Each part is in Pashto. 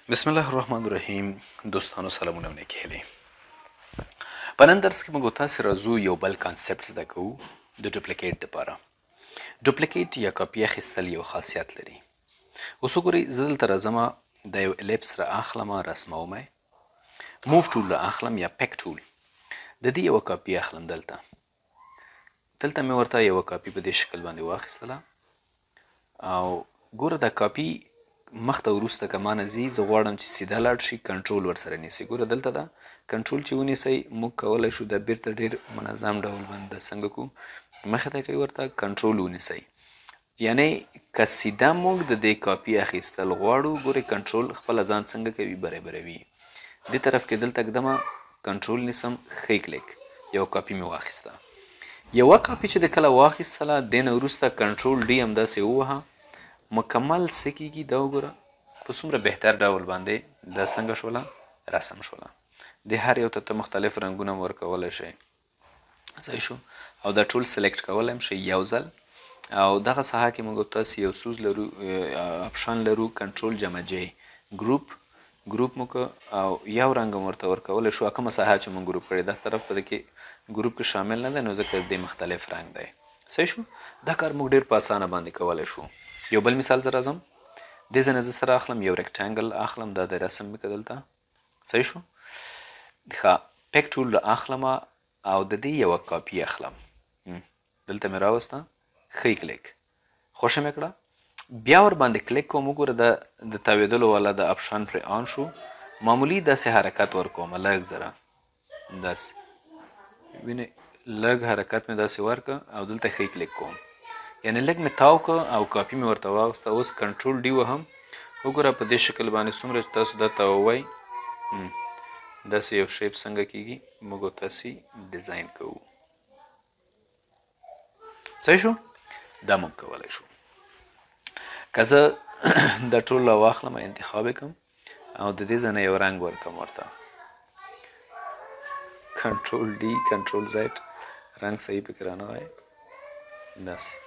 بسم الله الرحمن الرحیم. دوستانو سلامونه نیکې هیلې. په نن درس کې موږ تاسو راځو یو بل کانسپټ زده کوو د ډوپلیکیټ لپاره. ډوپلیکیټ یا کاپي اخیستل یو خاصیت لري. اوس وګورئ، زه دلته راځم، د یو الیپس را اخلم، رسموم، موف ټول را اخلم یا پیک ټول، د دې یوه کاپي اخلم. دلته مې ورته یوه کاپي په دې شکل باندې واخیستله او ګوره دا کاپي مخته وروسته که مانه ځي، زه غواړم چې سیده لاړ شي، کنټرول ورسره نیسئ. ګوره دلته ده کنټرول چې ونیسئ، موږ کولی شو دا بیرته ډېر منظم ډول باندې څنګه کړو، مخې ته کوي ورته کنټرول ونیسئ. یعنی که سیده موږ د دې کاپي اخیستل غواړو، ګورئ کنټرول خپله ځان څنګه کوي، برابروي. دې طرف کې دلته ږدمه، کنټرول نیسم، ښی کلیک، یو کاپي مې واخیسته. یوه کاپي چې د کله واخیستله، دې نه وروسته کنټرول ډي همداسې ووهه، مکمل څه کېږي دا وګوره، په څومره بهتر ډول باندې دا څنګه شوله، رسم شوله. د هر یو ته مختلف رنګونه ورکولی شئ، صحیح شو. او دا ټول سلیکټ کولی هم شئ یو ځل. او دغه ساحه کې موږ تاسې یو سوز لرو، اپشن لرو، کنټرول جمع جی، ګروپ مو که او یو رنګ هم ورته ورکولی شو. کومه ساحه چې موږ ګروپ کړې، دا طرف په دې کې ګروپ کې شامل نه دی، نو ځکه د مختلف رنګ دی، صحیح شو. دا کار موږ ډېر په اسانه باندې کولی شو. یو بل مثال زه راځم، دې ځای نه زه سره اخلم، یو ریکټانګل اخلم، دا د رسم مې که دلته، صحیح شو. ښه، پیک ټول را اخلم او د دې یوه کاپي اخلم، دلته مې راوسته، ښی کلیک، خوښه مې کړه، بیا ورباندې کلیک کوم. وګوره د تاویدلو والا د اپشن پرې آن شو، معمولي داسې حرکت ورکوم، لږ ذره داسې، وینئ لږ حرکت مې داسې ورکړه او دلته ښی کلیک کوم، یعنی لږ مې تاو که او کاپي مې ورته واخیسته. اوس کنټرول ډي وهم، وګوره په دې شکل باندې څومره چې تاسو دا تاووئ، داسې یو شیپ څنګه کېږي، موږ تاسې ډیزاین کوو، صحیح شو. دا موږ کولی شو. که زه دا ټول راواخلم، انتخاب یې کړم او د دې ځای نه یو رنګ ورکړم ورته، کنټرول ډي، کنټرول زیډ، رنګ صحیح پکې رانغی، داسې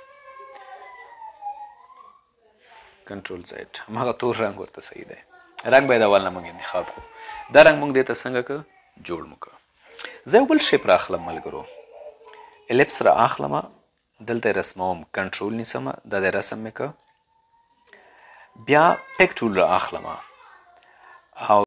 کنټرول زیډ، هماغه تور رنګ ورته صحیح دی. رنګ باید اول نه موږ انتخاب کړو. دا رنګ موږ دې ته څنګه که جوړ مو که. زه یو بل شیپ را اخلم ملګرو، الیپس را اخلم، دلته یې رسموم، کنټرول نیسم، دا د رسم مې که، بیا پیک ټول را اخلم او